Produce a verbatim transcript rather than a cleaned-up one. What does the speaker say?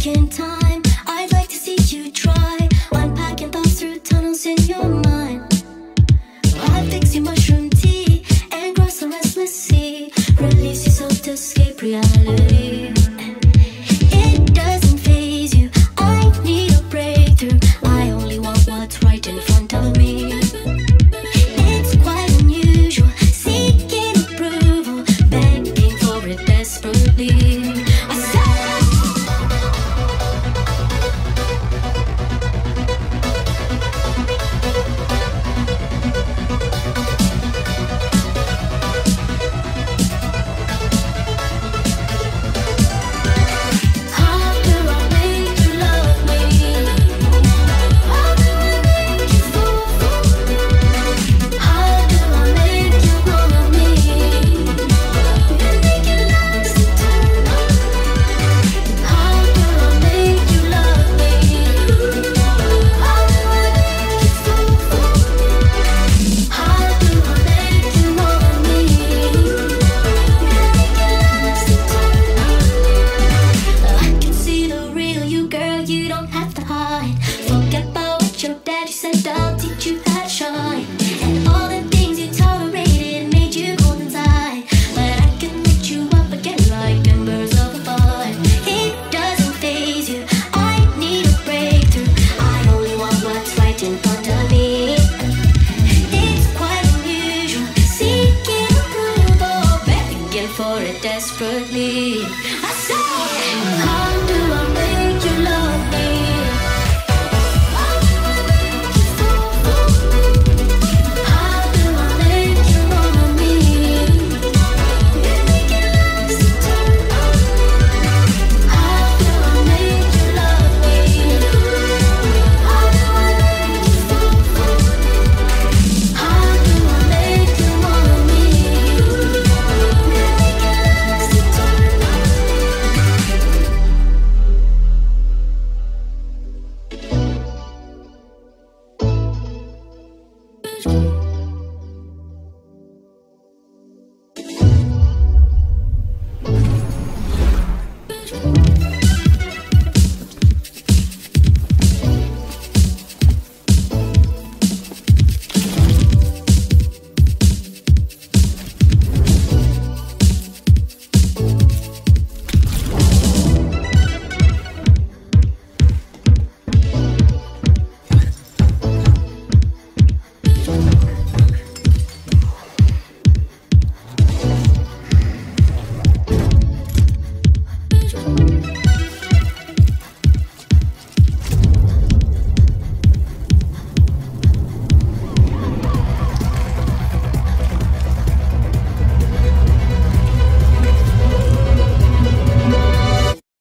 in time. I'd like to see you try unpacking thoughts through tunnels in your mind. I'll fix your mushroom tea and cross the restless sea. Release your soul to escape reality. It doesn't faze you. I need a breakthrough. I only want what's right in front of me. It's quite unusual, seeking approval, begging for it desperately. I said for it desperately.